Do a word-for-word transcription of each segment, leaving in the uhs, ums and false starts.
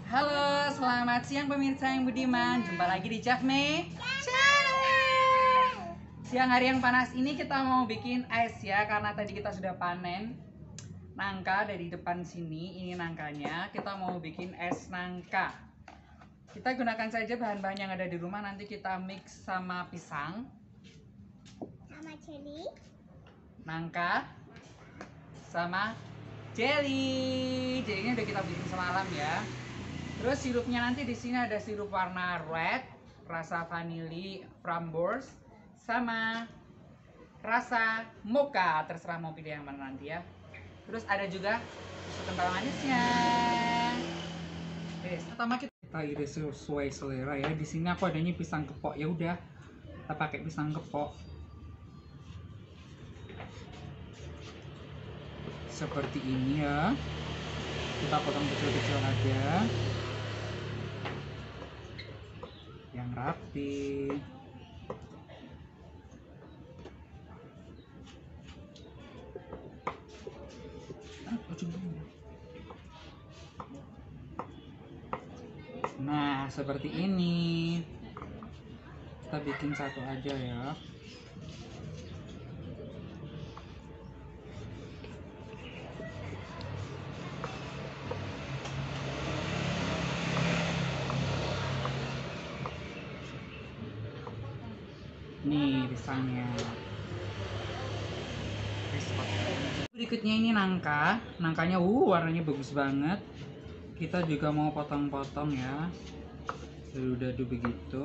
Halo, selamat siang pemirsa yang budiman. Jumpa lagi di Cafme Channel. Siang hari yang panas ini kita mau bikin es ya, karena tadi kita sudah panen nangka dari depan sini. Ini nangkanya, kita mau bikin es nangka. Kita gunakan saja bahan-bahan yang ada di rumah. Nanti kita mix sama pisang, sama jelly, nangka, sama jelly. Jellynya udah kita bikin semalam ya. Terus sirupnya nanti di sini ada sirup warna red, rasa vanili, framboise, sama rasa mocha. Terserah mau pilih yang mana nanti ya. Terus ada juga susu kental manisnya. Oke, pertama kita iris sesuai selera ya. Di sini aku adanya pisang kepok, ya udah kita pakai pisang kepok. Seperti ini ya. Kita potong kecil-kecil aja. Yang rapi. Nah, seperti ini. Kita bikin satu aja ya. Nih pisangnya. Berikutnya ini nangka. Nangkanya uh warnanya bagus banget. Kita juga mau potong-potong ya. Dadu-dadu begitu.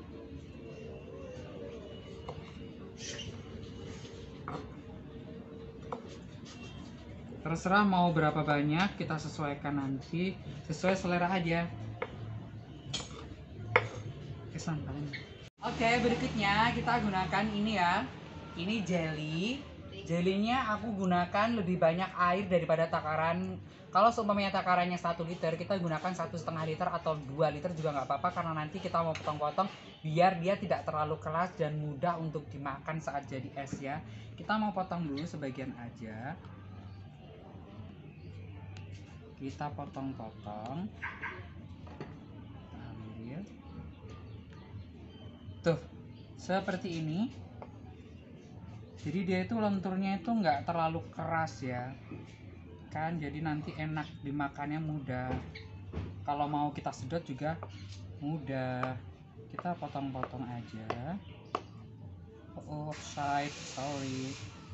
Terserah mau berapa banyak, kita sesuaikan nanti sesuai selera aja. Kesantan. Oke, berikutnya kita gunakan ini ya. Ini jelly. Jelinya aku gunakan lebih banyak air daripada takaran. Kalau seumpamanya takarannya satu liter, kita gunakan satu setengah liter atau dua liter juga nggak apa-apa, karena nanti kita mau potong-potong biar dia tidak terlalu keras dan mudah untuk dimakan saat jadi es ya. Kita mau potong dulu sebagian aja. Kita potong-potong. Ambil. Tuh, seperti ini. Jadi dia itu lenturnya itu nggak terlalu keras ya kan, jadi nanti enak dimakannya, mudah. Kalau mau kita sedot juga mudah. Kita potong-potong aja. Oh, offside, sorry.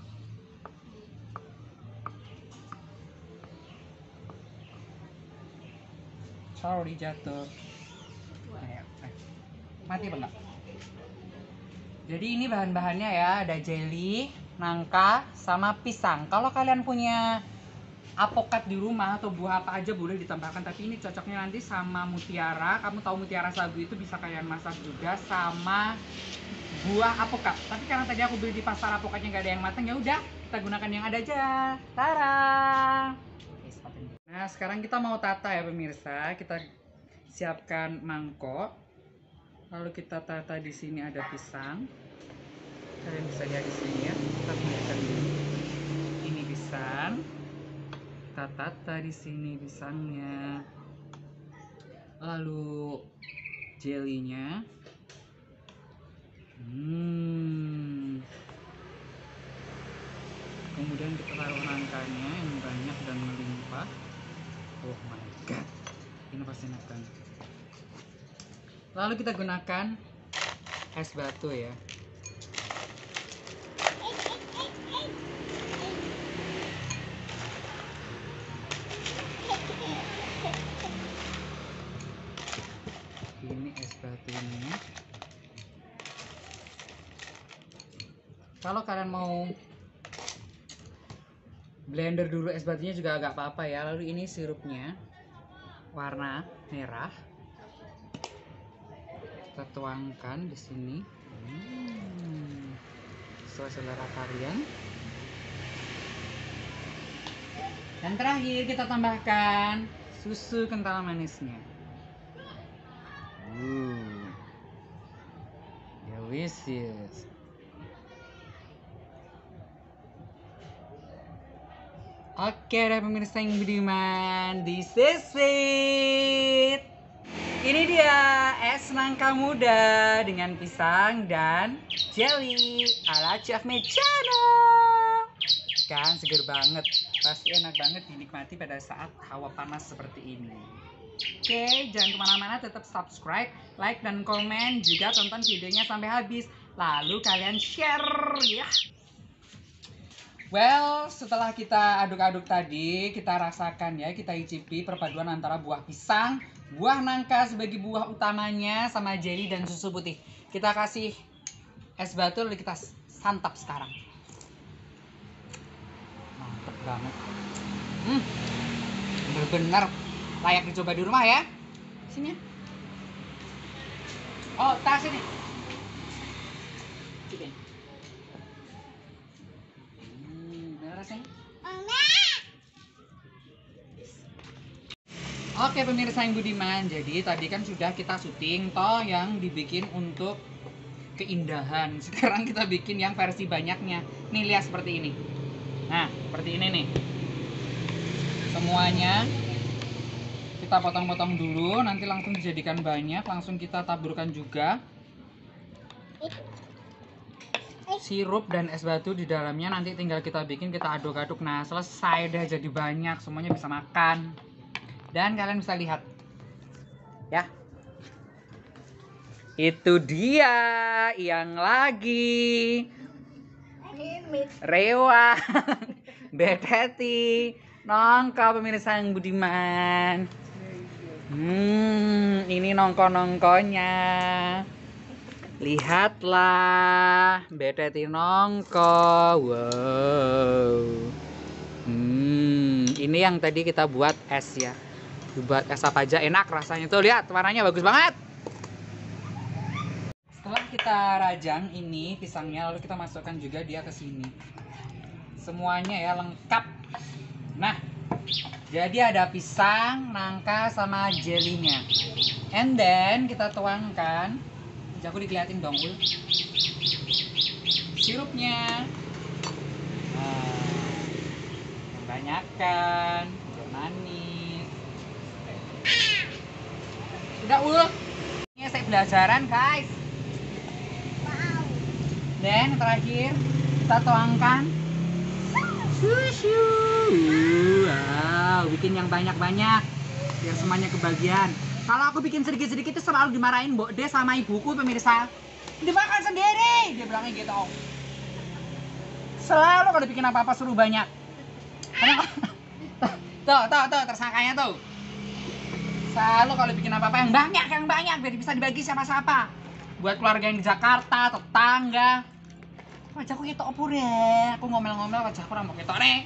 Sorry, jatuh. Eh, eh. Mati apa enggak? Jadi ini bahan-bahannya ya, ada jelly, nangka, sama pisang. Kalau kalian punya apokat di rumah atau buah apa aja boleh ditambahkan, tapi ini cocoknya nanti sama mutiara. Kamu tahu mutiara sagu itu bisa kalian masak juga sama buah apokat. Tapi karena tadi aku beli di pasar apokatnya nggak ada yang matang, ya udah kita gunakan yang ada aja. Tara. Nah, sekarang kita mau tata ya pemirsa. Kita siapkan mangkok. Lalu kita tata, di sini ada pisang. Kalian bisa lihat di sini ya. Kita pinggirkan dulu. Ini pisang. Kita tata di sini pisangnya. Lalu jelinya. Hmm. Kemudian kita taruh nangkanya yang banyak dan melimpah. Oh my god. Ini pasti enak banget. Lalu kita gunakan es batu ya. Ini es batunya. Kalau kalian mau blender dulu es batunya juga agak apa-apa ya. Lalu ini sirupnya warna merah. Kita tuangkan di sini. Hmm, sesuai selera kalian. Dan terakhir kita tambahkan susu kental manisnya. Uh, delicious. Oke deh pemirsa yang budiman, this is it. Ini dia es nangka muda dengan pisang dan jelly ala Chef Mechano. Kan seger banget, pasti enak banget dinikmati pada saat hawa panas seperti ini. Oke, jangan kemana-mana, tetap subscribe, like, dan komen. Juga tonton videonya sampai habis. Lalu kalian share ya. Well, setelah kita aduk-aduk tadi, kita rasakan ya, kita icipi perpaduan antara buah pisang, buah nangka sebagai buah utamanya, sama jelly dan susu putih. Kita kasih es batu, lalu kita santap sekarang. Mantap banget. Hmm, bener-bener layak dicoba di rumah ya. Sini. Oh, tas ini. Cobain. Hmm, bener rasanya. Oke pemirsa yang budiman, jadi tadi kan sudah kita syuting toh yang dibikin untuk keindahan. Sekarang kita bikin yang versi banyaknya. Nih lihat seperti ini. Nah, seperti ini nih. Semuanya kita potong-potong dulu, nanti langsung dijadikan banyak, langsung kita taburkan juga sirup dan es batu di dalamnya. Nanti tinggal kita bikin, kita aduk-aduk. Nah, selesai deh, jadi banyak, semuanya bisa makan. Dan kalian bisa lihat ya, itu dia yang lagi Rewa Beteti nongko pemirsa yang budiman. Hmm, ini nongko-nongkonya. Lihatlah, Beteti nongko. Wow. Hmm, ini yang tadi kita buat es ya. Buat es apa aja enak rasanya tuh, lihat warnanya bagus banget. Setelah kita rajang ini pisangnya, lalu kita masukkan juga dia ke sini. Semuanya ya lengkap. Nah, jadi ada pisang, nangka sama jelinya. And then kita tuangkan, aku dikeliatin dong ul, sirupnya. Nah, banyakkan, biar manis. Udah ul, ini saya belajaran guys. Wow. Dan terakhir kita tuangkan susu. Wow, bikin yang banyak-banyak biar semuanya kebagian. Kalau aku bikin sedikit-sedikit itu selalu dimarahin Mbok De sama ibuku pemirsa. Dimakan sendiri, dia bilangnya gitu. Selalu kalau bikin apa-apa suruh banyak. Tuh, tuh, tuh, tersangkanya tuh. Selalu kalau bikin apa-apa yang banyak, yang banyak biar bisa dibagi siapa-siapa. Buat keluarga yang di Jakarta, tetangga. Wajahku gitu opur ya. Aku ngomel-ngomel wajahku rambut gitu nih.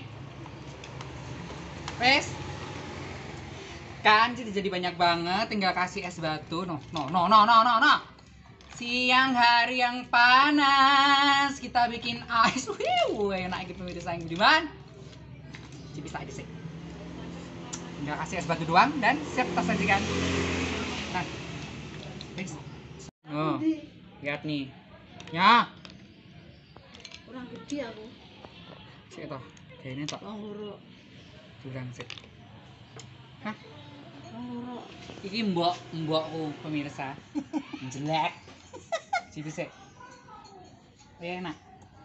Wes. Kan jadi jadi banyak banget, tinggal kasih es batu. No, no, no, no, no, no, no. Siang hari yang panas, kita bikin ais. Wih, enak gitu pemirsa yang budiman. Jadi bisa aja sih. Tinggal kasih es batu doang dan siap kita sajikan. Nah, wes. Oh, lihat nih. Ya. Kurang gede aku. Sik toh. Kayaknya tak Wong loro. durang sik. Hah? Wong loro. Iki mbok mbokku pemirsa. Jelek. Cipi sik. Enak.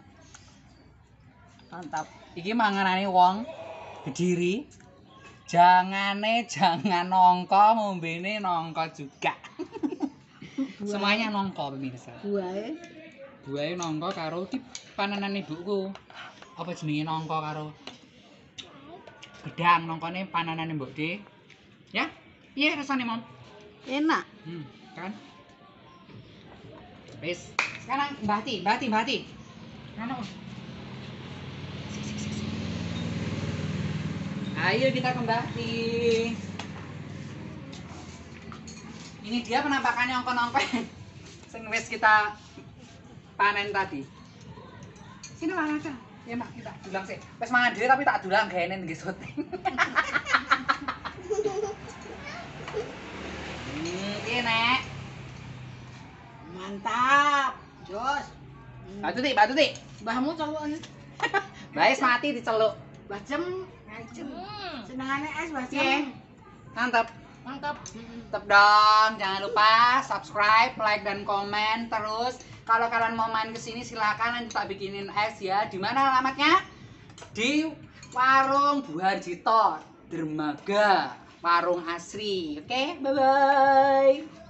Mantap. Iki manganane wong Kediri. Jangane jangan nongko, ngombene nongko juga. Semuanya nongko pemirsa. Buahe Buahe nongko karo iki pananan ibuku. Apa jenenge nongko karo gedang, nongkone pananane Mbok De. Ya? Iya rasane, Mom. enak. Hmm, kan? Wis, sekarang Mbah Ti, Mbah Ti, Mbah Ti. Mana? Sik, sik, sik, sik. Ayo kita ke Mbah Ti. Ini dia penampakannya ongkon-ongkon sing wis kita panen tadi. Sini mana aja? Ya mak kita dulang sih. Wis mangan dhewe tapi tak dulang genen nggih syuting. Hmm, iki nek. Mantap. Jos. Batu Ti, batu Ti. Mbahmu celukane. Baes mati diceluk. Bacem, bacem. Hmm. Senengane es Oke, bacem. mantap. Mantap. Mantap dong. Jangan lupa subscribe, like dan komen terus. Kalau kalian mau main ke sini silakan, nanti tak bikinin es ya. Di mana alamatnya? Di Warung Bu Harjito, Dermaga, Warung Asri. Oke, bye bye.